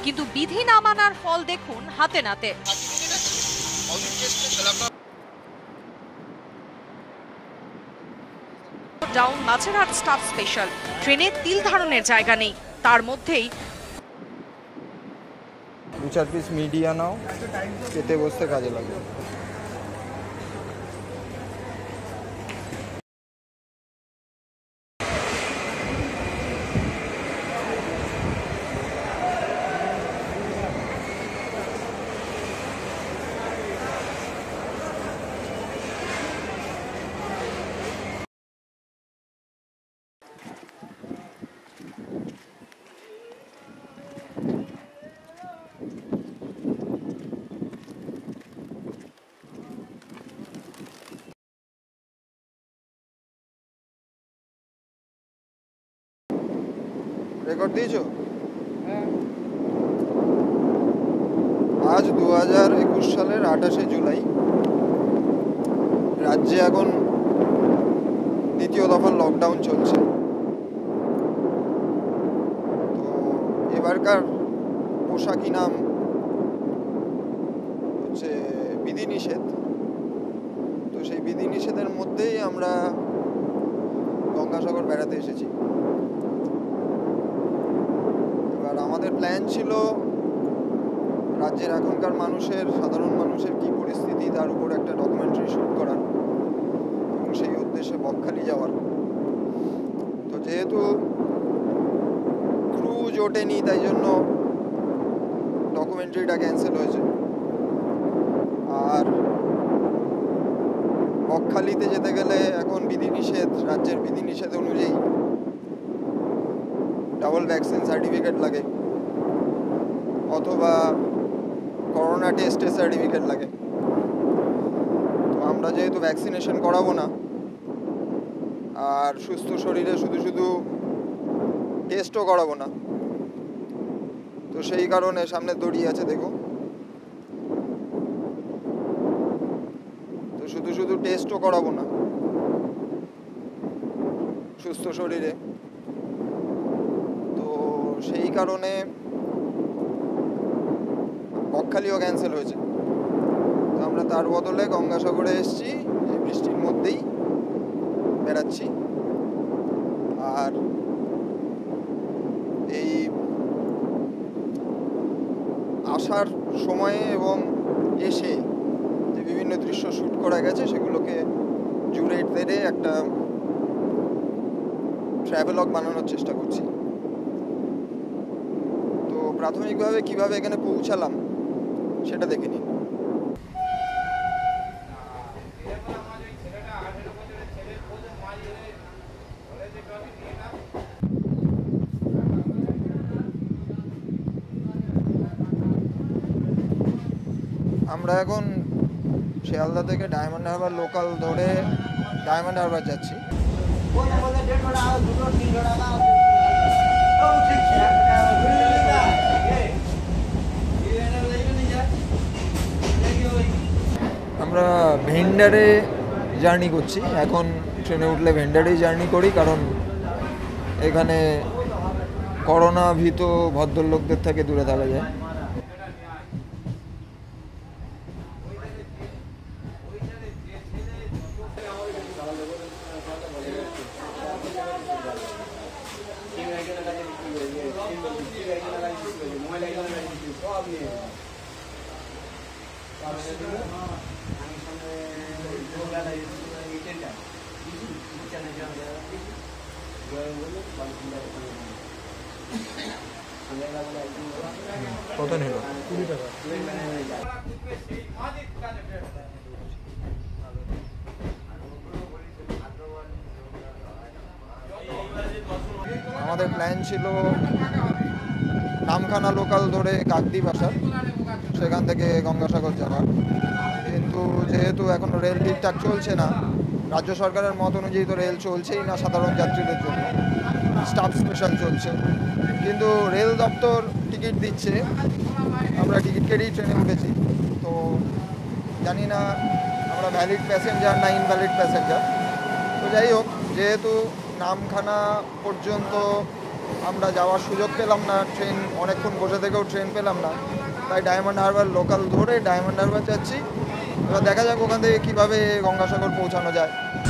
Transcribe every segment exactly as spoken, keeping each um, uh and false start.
কিন্তু বিধি না মানার ফল দেখুন হাতে নাতে। ডাউন মাঝেরহাট স্টাফ স্পেশাল ট্রেনে তিল ধারণের জায়গা নেই, তার মধ্যেই দু চার পিস মিডিয়া নাও, খেতে বসতে কাজে লাগে। রেকর্ড দিয়েছো? আজ দু হাজার একুশ সালের আঠাশে জুলাই, রাজ্যে এখন দ্বিতীয় দফার লকডাউন চলছে। তো এবারকার পোশাকি নাম হচ্ছে বিধিনিষেধ। তো সেই বিধিনিষেধের মধ্যেই আমরা গঙ্গাসাগর বেড়াতে এসেছি। এবার আমাদের প্ল্যান ছিল রাজ্যের এখনকার মানুষের, সাধারণ মানুষের কি পরিস্থিতি তার উপর একটা ডকুমেন্টারি শ্যুট করার এবং সেই উদ্দেশ্যে বকখালি যাওয়ার। তো যেহেতু ক্রু জোটেনি, তাই জন্য ডকুমেন্টারিটা ক্যান্সেল হয়েছে। আর বকখালিতে যেতে গেলে এখন বিধিনিষেধ, রাজ্যের বিধিনিষেধ অনুযায়ী ডাবল ভ্যাকসিন সার্টিফিকেট লাগে অথবা করোনা টেস্টের সার্টিফিকেট লাগে। তো আমরা যেহেতু ভ্যাকসিনেশন করাবো না আর সুস্থ শরীরে শুধু শুধু টেস্টও করাবো না, তো সেই কারণে সামনে দড়িয়ে আছে দেখো। তো শুধু শুধু টেস্টও করাবো না সুস্থ শরীরে, তো সেই কারণে বকখালিও ক্যান্সেল হয়েছে। তো আমরা তার বদলে গঙ্গাসাগরে এসেছি, এই বৃষ্টির মধ্যেই বেড়াচ্ছি। আর এই আসার সময়ে এবং এসে যে বিভিন্ন দৃশ্য শ্যুট করা গেছে সেগুলোকে জুড়ে ধরে একটা ট্রাভেলগ বানানোর চেষ্টা করছি। তো প্রাথমিকভাবে কিভাবে এখানে পৌঁছালাম সেটা দেখে নিন। আমরা এখন শিয়ালদা থেকে ডায়মন্ড হারবার লোকাল ধরে ডায়মন্ড হারবার যাচ্ছি। আমরা ভেন্ডারে জার্নি করছি এখন। ট্রেনে উঠলে ভেন্ডারেই জার্নি করি, কারণ এখানে করোনা ভীত ভদ্রলোকদের থেকে দূরে থাকা যায়। কত নিল? কুড়ি টাকা। আমাদের প্ল্যান ছিল নামখানা লোকাল ধরে কাকদ্বীপ আসার, সেখান থেকে গঙ্গাসাগর যাওয়ার। কিন্তু যেহেতু এখনও রেল ঠিকঠাক চলছে না, রাজ্য সরকারের মত অনুযায়ী তো রেল চলছেই না সাধারণ যাত্রীদের জন্য, স্টাফ স্পেশাল চলছে। কিন্তু রেল দপ্তর টিকিট দিচ্ছে, আমরা টিকিট কেটেই ট্রেনে উঠেছি। তো জানি না আমরা ভ্যালিড প্যাসেঞ্জার না ইনভ্যালিড প্যাসেঞ্জার। তো যাই হোক, যেহেতু নামখানা পর্যন্ত আমরা যাওয়ার সুযোগ পেলাম না, ট্রেন অনেকক্ষণ বসে থেকেও ট্রেন পেলাম না, তাই ডায়মন্ড হারবার লোকাল ধরে ডায়মন্ড হারবার যাচ্ছি। এবার দেখা যাক ওখান থেকে কীভাবে গঙ্গাসাগর পৌঁছানো যায়।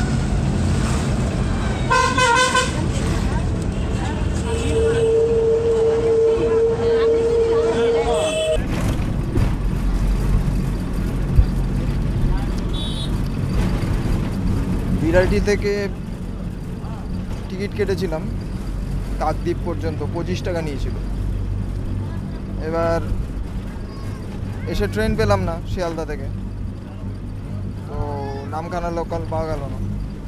বিরাটি থেকে টিকিট কেটেছিলাম কাকদ্বীপ পর্যন্ত, পঁচিশ টাকা নিয়েছিল। এবার এসে ট্রেন পেলাম না শিয়ালদা থেকে, তো নামখানা লোকাল পাওয়া গেল না।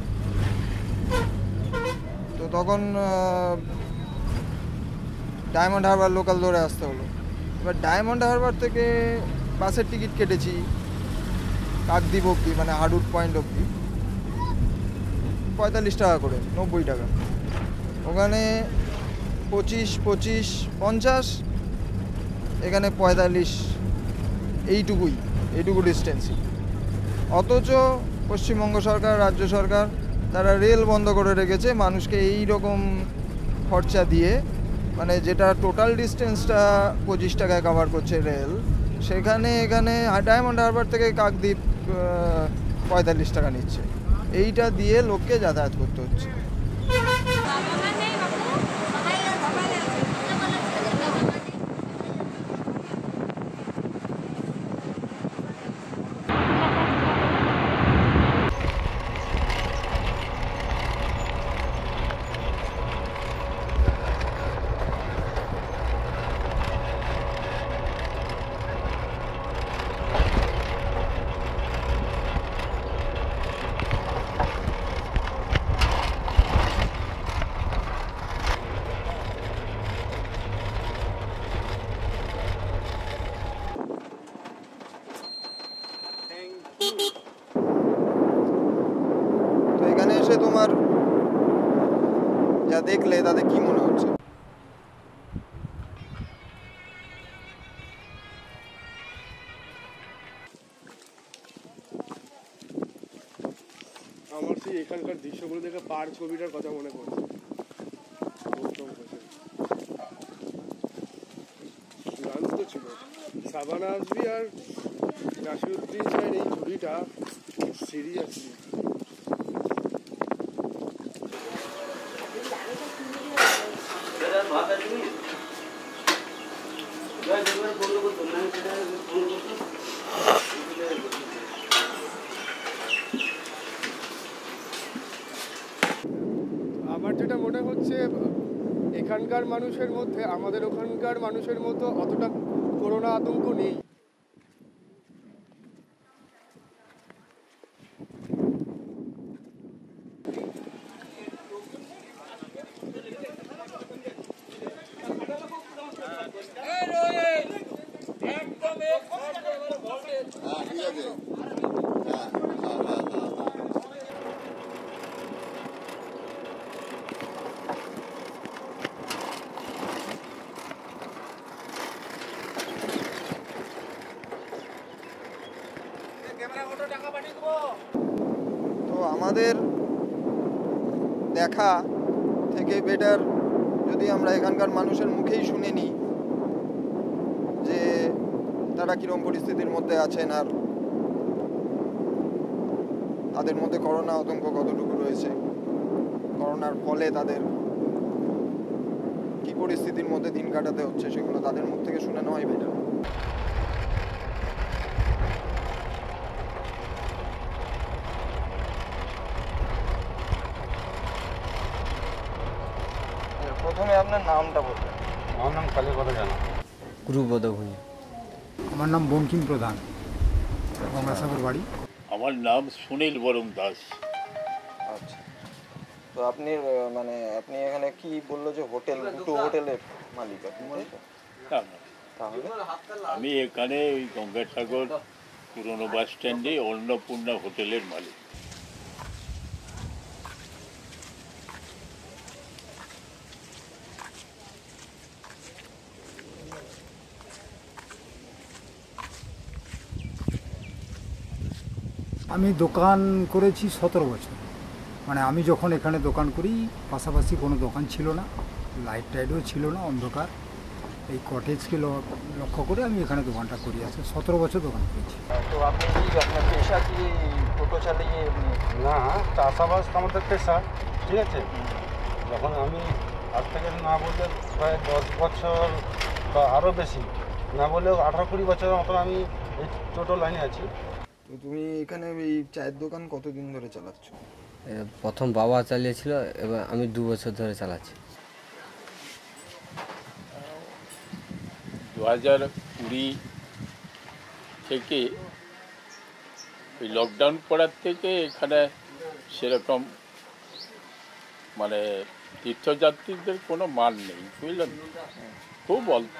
তো তখন ডায়মন্ড হারবার লোকাল ধরে আসতে হলো। এবার ডায়মন্ড হারবার থেকে বাসের টিকিট কেটেছি কাকদ্বীপ অবধি, মানে হাডুর পয়েন্ট অবধি, পঁয়তাল্লিশ টাকা করে, নব্বই টাকা। ওখানে পঁচিশ পঁচিশ পঞ্চাশ, এখানে পঁয়তাল্লিশ, এইটুকুই, এইটুকু ডিস্টেন্সই। অথচ পশ্চিমবঙ্গ সরকার, রাজ্য সরকার তারা রেল বন্ধ করে রেখেছে মানুষকে এই রকম খরচা দিয়ে, মানে যেটা টোটাল ডিস্টেন্সটা পঁচিশ টাকায় কভার করছে রেল, সেখানে এখানে ডায়মন্ড হারবার থেকে কাকদ্বীপ পঁয়তাল্লিশ টাকা নিচ্ছে। এইটা দিয়ে লোককে যাতায়াত করতে হচ্ছে। তো এখানে এসে তোমার যা দেখলে তাতে কি মনে হচ্ছে? আমার সেই এখানকার দৃশ্যগুলো দেখে পার ছবিটার কথা মনে পড়ছে। দুর্দান্ত ছিল। সাবানা আজমি আর নাসিরুদ্দিন স্যার এই ছবিটা সিরিয়াসলি আমার যেটা মনে হচ্ছে এখানকার মানুষের মধ্যে আমাদের ওখানকার মানুষের মতো অতটা করোনা আতঙ্ক নেই। তো আমাদের দেখা থেকে বেটার যদি আমরা এখানকার মানুষের মুখেই শুনে নিই যে তারা কীরকম পরিস্থিতির মধ্যে আছেন, আর তাদের মধ্যে করোনা আতঙ্ক কতটুকু রয়েছে, করোনার ফলে তাদের কী পরিস্থিতির মধ্যে দিন কাটাতে হচ্ছে, সেগুলো তাদের মুখ থেকে শুনে নেওয়াই বেটার। প্রথমে আপনার নামটা বলবেন। আমার নাম কালীপদ জানা। গুরুপদ ভূঁইয়া। আমার নাম বঙ্কিম প্রধান, গঙ্গাসাগর বাড়ি। আমার নাম সুনীল বরং দাস। আচ্ছা, তো আপনি মানে আপনি এখানে কি বললো যে হোটেল, দুটো হোটেলের মালিক আপনি, তাহলে? আমি এখানে ওই গঙ্গাসাগর পুরনো বাস স্ট্যান্ডে অন্নপূর্ণা হোটেলের মালিক। আমি দোকান করেছি সতেরো বছর। মানে আমি যখন এখানে দোকান করি পাশাপাশি কোনো দোকান ছিল না, লাইট টাইটও ছিল না, অন্ধকার। এই কটেজকে ল- লক্ষ্য করে আমি এখানে দোকানটা করি, আছে সতেরো বছর দোকান করেছি। তো আপনি কি আপনার পেশা কি টোটো চালিয়ে এমনি? না, চাষাবাস তো আমাদের পেশা, ঠিক আছে। যখন আমি আজ থেকে না বললে প্রায় দশ বছর বা আরও বেশি, না বললেও আঠারো কুড়ি বছর মতন আমি এই টোটো লাইনে আছি। তো তুমি এখানে এই চায়ের দোকান কতদিন ধরে চালাচ্ছ? এ, প্রথম বাবা চালিয়েছিল, এবার আমি দু বছর ধরে চালাচ্ছি। দু হাজার কুড়ি থেকে ওই লকডাউন পড়ার থেকে এখানে সেরকম মানে তীর্থযাত্রীদের কোনো মান নেই, বুঝলেন, খুব অল্প।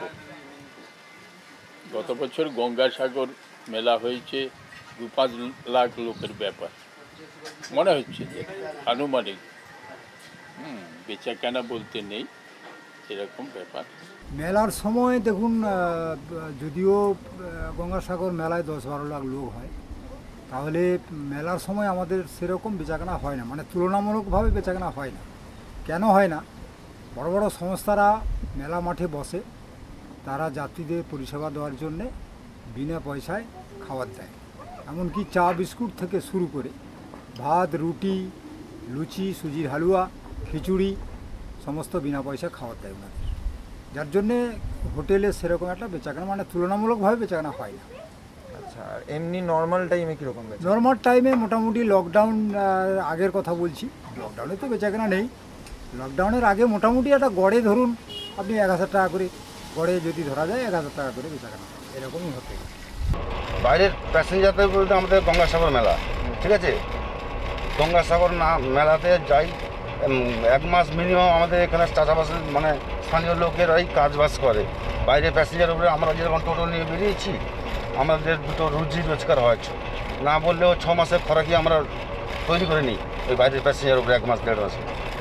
গত বছর গঙ্গাসাগর মেলা হয়েছে, দু পাঁচ লাখ লোকের ব্যাপার মনে হচ্ছে, যে আনুমানিক। হুম বেচা কেনা বলতে নেই, এরকম ব্যাপার। মেলার সময় দেখুন, আহ, যদিও আহ, গঙ্গাসাগর মেলায় দশ বারো লাখ লোক হয়, তাহলে মেলার সময় আমাদের সেরকম বেচাকেনা হয় না, মানে তুলনামূলকভাবে বেচাকেনা হয় না। কেন হয় না? বড় বড় সংস্থারা মেলা মাঠে বসে, তারা যাত্রীদের পরিষেবা দেওয়ার জন্যে বিনা পয়সায় খাবার দেয়। এমনকি চা বিস্কুট থেকে শুরু করে ভাত, রুটি, লুচি, সুজির হালুয়া, খিচুড়ি সমস্ত বিনা পয়সা খাবার দেয় ওনাদের, যার জন্যে হোটেলে সেরকম একটা বেচাকেনা মানে তুলনামূলকভাবে বেচাকেনা হয় না। আচ্ছা, আর এমনি নর্মাল টাইমে কীরকম বেচা? নর্মাল টাইমে মোটামুটি লকডাউন আহ, আগের কথা বলছি, লকডাউনে তো বেচাকেনা নেই। লকডাউনের আগে মোটামুটি একটা গড়ে ধরুন আপনি এক হাজার টাকা করে, গড়ে যদি ধরা যায় এক হাজার টাকা করে বেচাকেনা এরকমই হতে। বাইরের প্যাসেঞ্জারদের বলতে আমাদের গঙ্গাসাগর মেলা, ঠিক আছে। গঙ্গাসাগর না মেলাতে যাই উম, এক মাস মিনিমাম আমাদের এখানে চাষাবাসের মানে স্থানীয় লোকেরাই কাজবাজ করে। বাইরে প্যাসেঞ্জার উপরে আমরা যেরকম টোটো নিয়ে বেরিয়েছি, আমাদের দুটো রুজি রোজগার হয়, না বললেও ছ মাসের খরাকি আমরা তৈরি করে নিই ওই বাইরের প্যাসেঞ্জার উপরে এক মাস দেড় মাসে,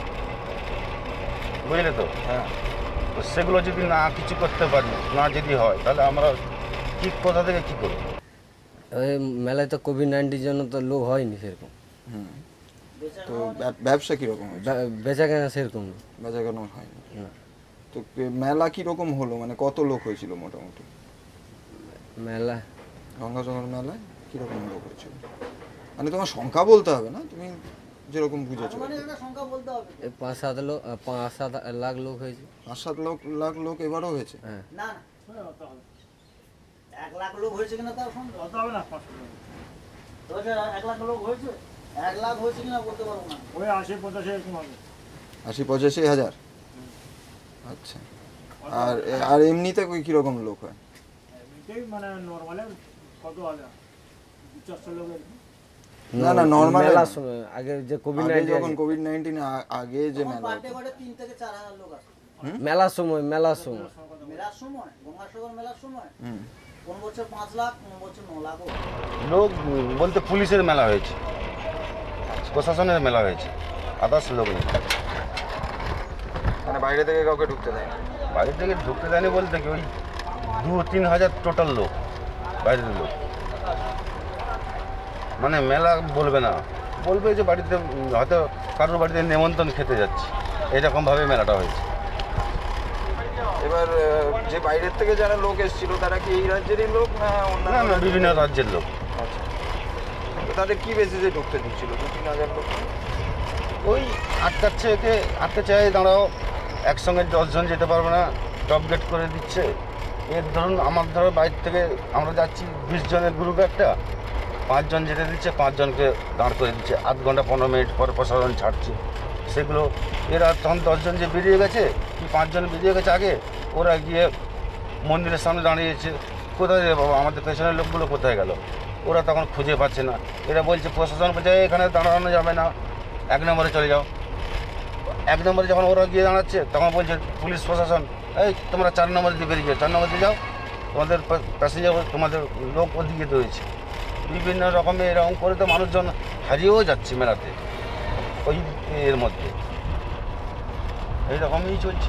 বুঝলে তো। হ্যাঁ। তো সেগুলো যদি না কিছু করতে পারি, না যদি হয়, তাহলে আমরা কি কোথা থেকে কী করবো? ওই মেলায় তো কোভিড নাইন্টিনের জন্য তো লোক হয়নি সেরকম, হুম। তো ব্যব- ব্যবসা কীরকম হয়েছে? বে- বেচাকেনা সেরকম না। বেচা কেন হয়নি? না। তো কে- মেলা কীরকম হলো, মানে কত লোক হয়েছিল মোটামুটি? মেলা গঙ্গাসাগর মেলায় কীরকম লোক হয়েছিল? মানে তোমার সংখ্যা বলতে হবে না, তুমি যেরকম বুঝেছো। এই পাঁচ সাত লোক পাঁচ সাত লাখ লোক হয়েছে। পাঁচ সাত লাখ লাখ লোক এবারও হয়েছে? হ্যাঁ, না না এক লাখ লোক হয়েছে কিনা তাও শুনতে হবে না। এক লাখ লোক হয়েছে, এক লাখ হয়েছে কিনা বলতে পারবো না। ওই আশি পঁচাশি এরকম হবে। আশি পঁচাশি হাজার? আচ্ছা। আর আর এমনিতে কই কীরকম লোক হয়? এমনিতেই মানে নর্মালে কত হাজার চারশো লোকের। না না নর্মাল মেলার সময় আগে যে কোভিড আগে নাইন্টিন যখন কোভিড নাইন্টিন আগে যে মেলা পার্টে হতো। পার্টে তিন থেকে চার হাজার লোক আসে মেলার সময় মেলার সময় মেলার সময়, গঙ্গাসাগর মেলার সময়। হুম। কোন বছর পাঁচ লাখ, কোন বছর ন লাখ। লোক বলতে পুলিশের মেলা হয়েছে, প্রশাসনের মেলা হয়েছে, আদার্স লোক নেই। মানে বাইরে থেকে কাউকে ঢুকতে দেয় না? বাইরে থেকে ঢুকতে দেয়নি বলতে কি ওই দু তিন হাজার টোটাল লোক, বাইরের লোক। মানে মেলা বলবে না, বলবে যে বাড়িতে উম, হয়তো কারোর বাড়িতে নেমন্তন্ন খেতে যাচ্ছি, এরকমভাবে মেলাটা হয়েছে। এবার আহ, যে বাইরের থেকে যারা লোক এসেছিল তারা কি এই রাজ্যেরই লোক না অন্য? না না বিভিন্ন রাজ্যের লোক। আচ্ছা। তো তাদের কি বেসিসে ঢুকতে দিচ্ছিল দু তিন হাজার লোক? ওই আটকাচ্ছে, একে আটকে চাই দাঁড়াও, একসঙ্গে দশজন যেতে পারবে না, টপ গেট করে দিচ্ছে। এর ধরুন আমার ধরো বাইরে থেকে আমরা যাচ্ছি বিশ জনের গ্রুপ একটা, পাঁচজন যেতে দিচ্ছে, পাঁচজনকে দাঁড় করে দিচ্ছে, আধ ঘন্টা পনেরো মিনিট পর প্রশাসন ছাড়ছে। সেগুলো এরা তখন দশজন যে বেরিয়ে গেছে কি পাঁচজন বেরিয়ে গেছে আগে, ওরা গিয়ে মন্দিরের সামনে দাঁড়িয়েছে, কোথায় রে বাবা আমাদের পেছনের লোকগুলো কোথায় গেল? ওরা তখন খুঁজে পাচ্ছে না। এরা বলছে, প্রশাসন বলছে এখানে দাঁড়ানো যাবে না, এক নম্বরে চলে যাও। এক নম্বরে যখন ওরা গিয়ে দাঁড়াচ্ছে তখন বলছে পুলিশ প্রশাসন, এই তোমরা চার নম্বরে দিয়ে বেরিয়ে যাও, চার নম্বরে দিয়ে যাও, তোমাদের প্যাসেঞ্জার তোমাদের লোক ওদিকে রয়েছে। বিভিন্ন রকমের এরকম করে তো মানুষজন হারিয়েও যাচ্ছে মেলাতে ওই এর মধ্যে, এইরকমই চলছে।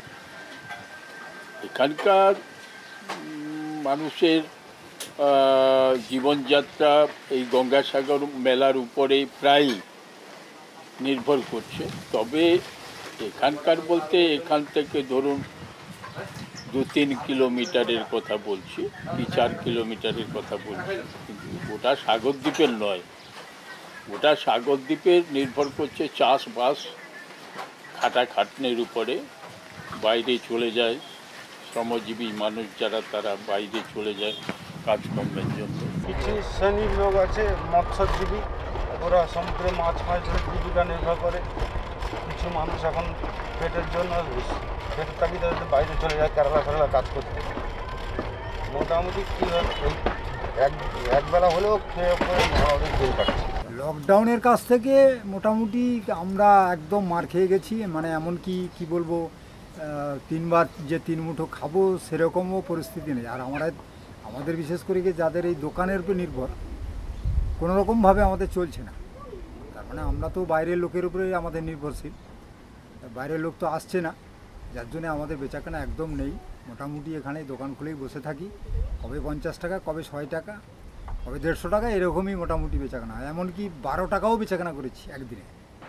এখানকার উম, মানুষের আহ, জীবনযাত্রা এই গঙ্গাসাগর মেলার উপরে প্রায়ই নির্ভর করছে। তবে এখানকার বলতে এখান থেকে ধরুন দু তিন কিলোমিটারের কথা বলছি, কি চার কিলোমিটারের কথা বলছি, কিন্তু ওটা সাগরদ্বীপের নয়। ওটা সাগরদ্বীপের নির্ভর করছে চাষবাস খাটাখাটনির উপরে, বাইরে চলে যায় শ্রমজীবী মানুষ যারা, তারা বাইরে চলে যায় কাজকর্মের জন্য। কিছু শ্রেণীর লোক আছে মৎস্যজীবী, ওরা সমুদ্রে মাছ মাছ ধরে জীবিকা নির্ভর করে। কিছু মানুষ এখন পেটের জন্য পেটের তাগিদে বাইরে চলে যায় কেরালা ফেরালা কাজ করতে। মোটামুটি কী হয়, এই এক একবেলা হলেও খেয়ে পরে আমাদের দিন কাটছে। লকডাউনের কাছ থেকে মোটামুটি আমরা একদম মার খেয়ে গেছি, মানে এমনকি কি বলবো, তিনবার যে তিন মুঠো খাবো সেরকমও পরিস্থিতি নেই। আর আমরা আমাদের বিশেষ করে কি যাদের এই দোকানের উপর নির্ভর, কোনোরকমভাবে আমাদের চলছে না। তার মানে আমরা তো বাইরের লোকের উপরে আমাদের নির্ভরশীল, বাইরের লোক তো আসছে না, যার জন্যে আমাদের বেচাকেনা একদম নেই। মোটামুটি এখানে দোকান খুলেই বসে থাকি, কবে পঞ্চাশ টাকা, কবে ছয় টাকা, কবে দেড়শো টাকা, এরকমই মোটামুটি বেচাকেনা হয়। এমনকি বারো টাকাও বেচাকেনা করেছি একদিনে।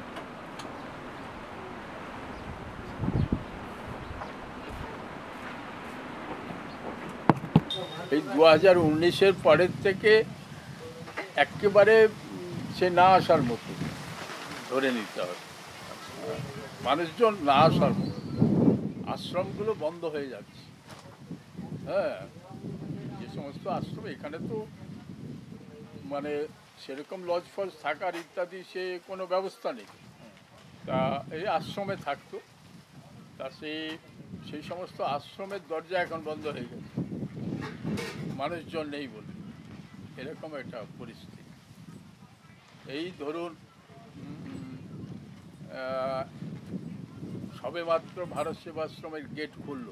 এই দু হাজার উনিশের পরের থেকে একেবারে সে না আসার মতো ধরে নিতে হবে, মানুষজন না আসার মতো। আশ্রমগুলো বন্ধ হয়ে যাচ্ছে। হ্যাঁ, যে সমস্ত আশ্রম, এখানে তো মানে সেরকম লজ ফজ থাকার ইত্যাদি সে কোনো ব্যবস্থা নেই, তা এই আশ্রমে থাকতো, তা সেই সেই সমস্ত আশ্রমের দরজা এখন বন্ধ হয়ে গেছে, মানুষজন নেই বলে, এরকম একটা পরিস্থিতি। এই ধরুন সবে মাত্র ভারত সেবাশ্রমের গেট খুললো,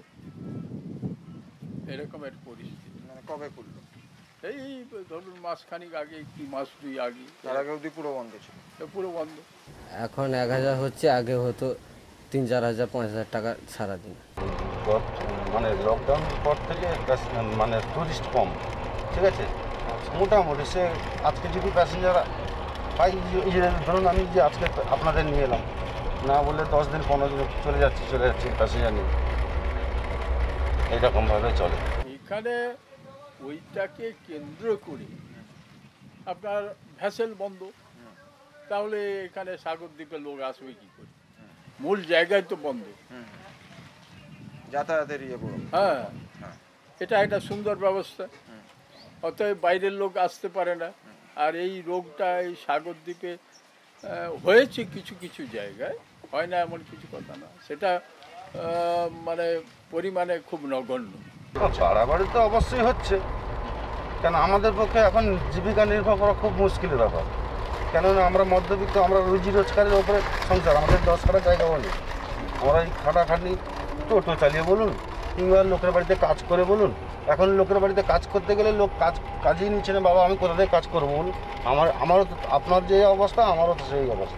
এরকমের পরিস্থিতি। মানে কবে খুললো? এই ধরুন মাসখানিক আগে, কি মাস দুই আগে। তার আগে অবধি পুরো বন্ধ ছিল? পুরো বন্ধ। এখন এক হাজার হচ্ছে, আগে হতো তিন চার হাজার পাঁচ হাজার টাকা সারাদিন। মানে লকডাউনের পর থেকে মানে টুরিস্ট কম, ঠিক আছে। মোটামুটি সে আজকে যদি প্যাসেঞ্জার পাই, ধরুন আমি যে আজকে আপনাদের নিয়ে এলাম, না বললে দশ দিন পনেরো দিন চলে যাচ্ছি চলে যাচ্ছি প্যাসেঞ্জার নিয়ে, এইরকমভাবে চলে। এখানে ওইটাকে কেন্দ্র করে আপনার ভ্যাসেল বন্ধ, তাহলে এখানে সাগরদ্বীপের লোক আসবে কি করে? মূল জায়গায় তো বন্ধ, যাতায়াতের ইয়ে পুরো। হ্যাঁ, এটা একটা সুন্দর ব্যবস্থা, অতএব বাইরের লোক আসতে পারে না। আর এই রোগটা এই সাগরদ্বীপে হয়েছে কিছু কিছু জায়গায়, হয় না এমন কিছু কথা না, সেটা মানে পরিমাণে খুব নগণ্য। বাড়াবাড়ি তো অবশ্যই হচ্ছে, কেন আমাদের পক্ষে এখন জীবিকা নির্ভর করা খুব মুশকিলের ব্যাপার। কেননা আমরা মধ্যবিত্ত, আমরা রুজি রোজগারের ওপরে সংসার, আমাদের দশ কাটা জায়গাও নেই। আমরা এই খাটাখাটনি টোটো চালিয়ে বলুন, কিংবা লোকের বাড়িতে কাজ করে বলুন। এখন লোকের বাড়িতে কাজ করতে গেলে লোক কাজ কাজই নিচ্ছে না। বাবা আমি কোথা থেকে কাজ করবো বলুন? আমার আমারও তো আপনার যে অবস্থা, আমারও তো সেই অবস্থা।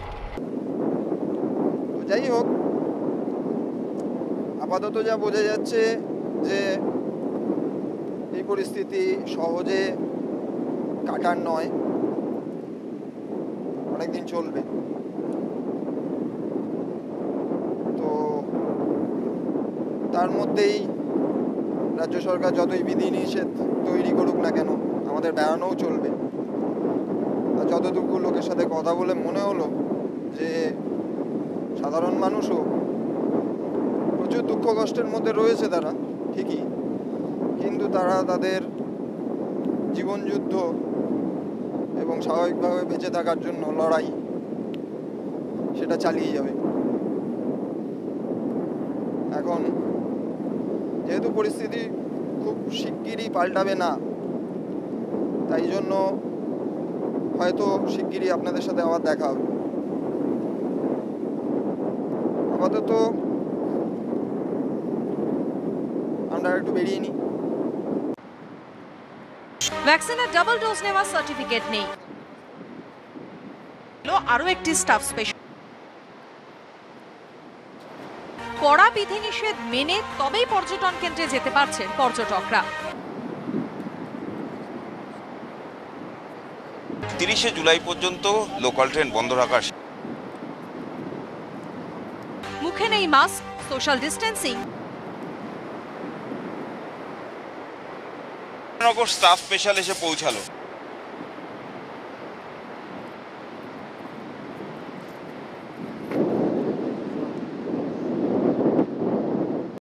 যাই হোক, আপাতত যা বোঝা যাচ্ছে যে এই পরিস্থিতি সহজে কাটার নয়, অনেকদিন চলবে। তো তার মধ্যেই রাজ্য সরকার যতই বিধিনিষেধ তৈরি করুক না কেন, আমাদের বেড়ানোও চলবে। আর যতটুকু লোকের সাথে কথা বলে মনে হলো যে সাধারণ মানুষও প্রচুর দুঃখ কষ্টের মধ্যে রয়েছে তারা, ঠিকই, কিন্তু তারা তাদের জীবনযুদ্ধ এবং স্বাভাবিকভাবে বেঁচে থাকার জন্য লড়াই, সেটা চালিয়ে যাবে। এখন যেহেতু পরিস্থিতি খুব শিগগিরই পাল্টাবে না, তাই জন্য হয়তো শিগগিরই আপনাদের সাথে আবার দেখা হবে। আপাতত আমরা একটু বেরিয়ে নিই। ভ্যাকসিনের ডাবল ডোজ নেওয়ার সার্টিফিকেট নেই, আরো একটি স্টাফ স্পেশাল। কড়া বিধিনিষেধ মেনে তবেই পর্যটন কেন্দ্রে যেতে পারছেন পর্যটকরা। তিরিশে জুলাই পর্যন্ত লোকাল ট্রেন বন্ধ রাখার মুখে নেই মাস্ক, সোশ্যাল ডিস্টেন্সিং। নগর স্টাফ স্পেশাল এসে পৌঁছালো।